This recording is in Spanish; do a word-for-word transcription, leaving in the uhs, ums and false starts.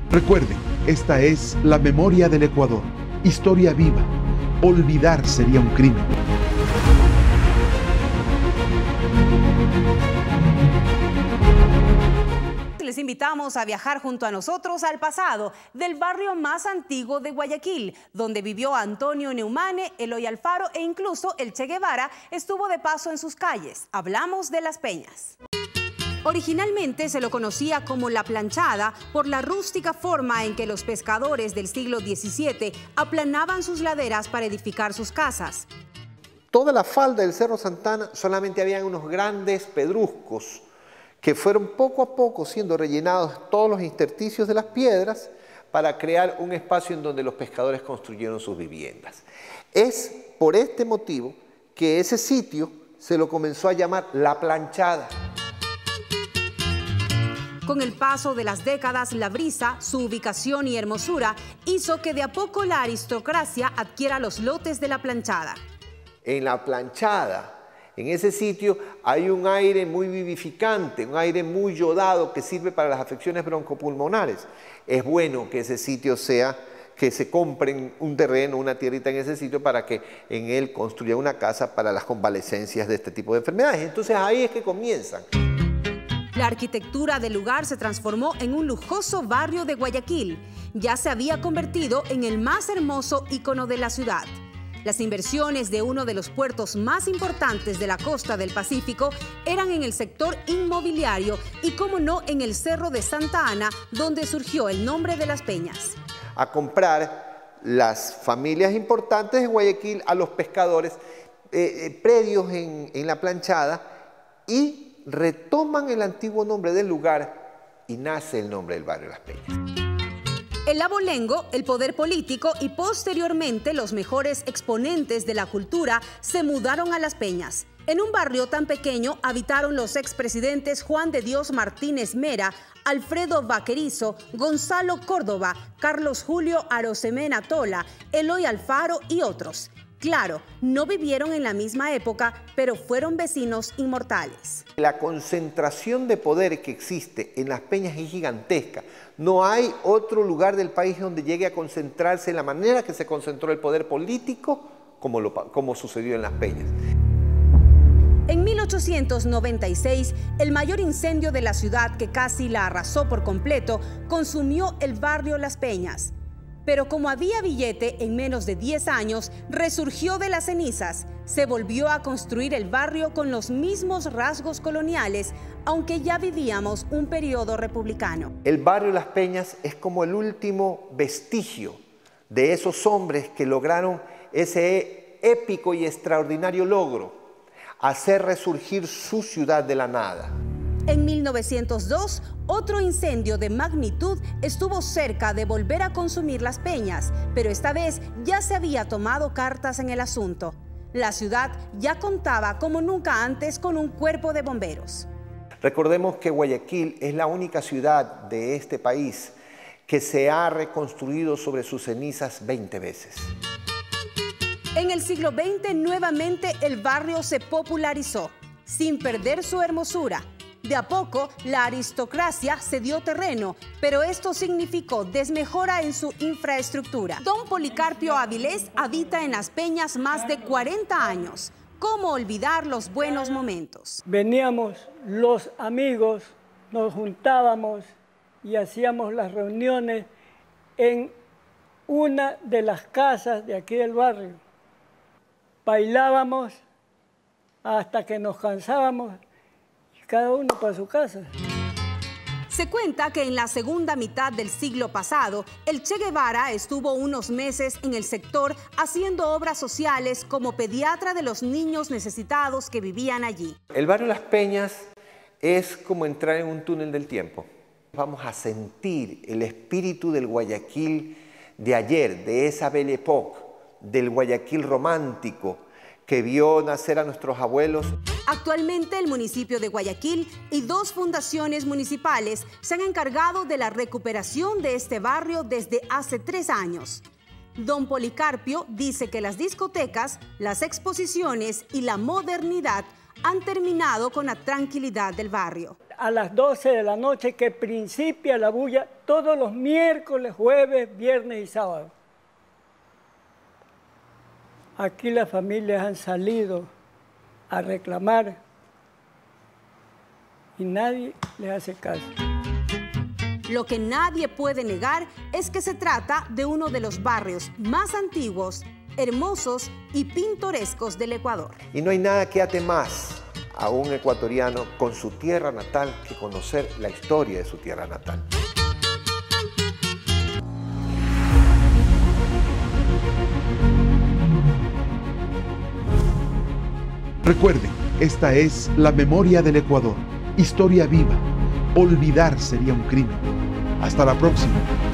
Recuerden, esta es la memoria del Ecuador, historia viva. Olvidar sería un crimen. Les invitamos a viajar junto a nosotros al pasado del barrio más antiguo de Guayaquil, donde vivió Antonio Neumane, Eloy Alfaro e incluso el Che Guevara estuvo de paso en sus calles. Hablamos de Las Peñas. Originalmente se lo conocía como La Planchada por la rústica forma en que los pescadores del siglo diecisiete aplanaban sus laderas para edificar sus casas. Toda la falda del Cerro Santana solamente habían unos grandes pedruscos que fueron poco a poco siendo rellenados todos los intersticios de las piedras para crear un espacio en donde los pescadores construyeron sus viviendas. Es por este motivo que ese sitio se lo comenzó a llamar La Planchada. Con el paso de las décadas, la brisa, su ubicación y hermosura hizo que de a poco la aristocracia adquiera los lotes de La Planchada. En La Planchada, en ese sitio, hay un aire muy vivificante, un aire muy yodado que sirve para las afecciones broncopulmonares. Es bueno que ese sitio sea, que se compren un terreno, una tierrita en ese sitio para que en él construya una casa para las convalecencias de este tipo de enfermedades. Entonces ahí es que comienzan. La arquitectura del lugar se transformó en un lujoso barrio de Guayaquil. Ya se había convertido en el más hermoso ícono de la ciudad. Las inversiones de uno de los puertos más importantes de la costa del Pacífico eran en el sector inmobiliario y, como no, en el Cerro de Santa Ana, donde surgió el nombre de Las Peñas. A comprar las familias importantes de Guayaquil a los pescadores eh, eh, predios en, en La Planchada y retoman el antiguo nombre del lugar y nace el nombre del barrio Las Peñas. El abolengo, el poder político y posteriormente los mejores exponentes de la cultura se mudaron a Las Peñas. En un barrio tan pequeño habitaron los expresidentes Juan de Dios Martínez Mera, Alfredo Vaquerizo, Gonzalo Córdoba, Carlos Julio Arosemena Tola, Eloy Alfaro y otros. Claro, no vivieron en la misma época, pero fueron vecinos inmortales. La concentración de poder que existe en Las Peñas es gigantesca. No hay otro lugar del país donde llegue a concentrarse de la manera que se concentró el poder político como, lo, como sucedió en Las Peñas. En mil ochocientos noventa y seis, el mayor incendio de la ciudad, que casi la arrasó por completo, consumió el barrio Las Peñas. Pero como había billete, en menos de diez años, resurgió de las cenizas. Se volvió a construir el barrio con los mismos rasgos coloniales, aunque ya vivíamos un periodo republicano. El barrio Las Peñas es como el último vestigio de esos hombres que lograron ese épico y extraordinario logro, hacer resurgir su ciudad de la nada. En mil novecientos dos, otro incendio de magnitud estuvo cerca de volver a consumir Las Peñas, pero esta vez ya se había tomado cartas en el asunto. La ciudad ya contaba como nunca antes con un cuerpo de bomberos. Recordemos que Guayaquil es la única ciudad de este país que se ha reconstruido sobre sus cenizas veinte veces. En el siglo veinte, nuevamente el barrio se popularizó, sin perder su hermosura. De a poco, la aristocracia cedió terreno, pero esto significó desmejora en su infraestructura. Don Policarpio Avilés habita en Las Peñas más de cuarenta años. ¿Cómo olvidar los buenos momentos? Veníamos los amigos, nos juntábamos y hacíamos las reuniones en una de las casas de aquí del barrio. Bailábamos hasta que nos cansábamos, cada uno para su casa. Se cuenta que en la segunda mitad del siglo pasado, el Che Guevara estuvo unos meses en el sector haciendo obras sociales como pediatra de los niños necesitados que vivían allí. El barrio Las Peñas es como entrar en un túnel del tiempo. Vamos a sentir el espíritu del Guayaquil de ayer, de esa Belle Époque, del Guayaquil romántico, que vio nacer a nuestros abuelos. Actualmente el municipio de Guayaquil y dos fundaciones municipales se han encargado de la recuperación de este barrio desde hace tres años. Don Policarpio dice que las discotecas, las exposiciones y la modernidad han terminado con la tranquilidad del barrio. a las doce de la noche que principia la bulla todos los miércoles, jueves, viernes y sábado. Aquí las familias han salido a reclamar y nadie les hace caso. Lo que nadie puede negar es que se trata de uno de los barrios más antiguos, hermosos y pintorescos del Ecuador. Y no hay nada que ate más a un ecuatoriano con su tierra natal que conocer la historia de su tierra natal. Recuerden, esta es La Memoria del Ecuador, historia viva. Olvidar sería un crimen. Hasta la próxima.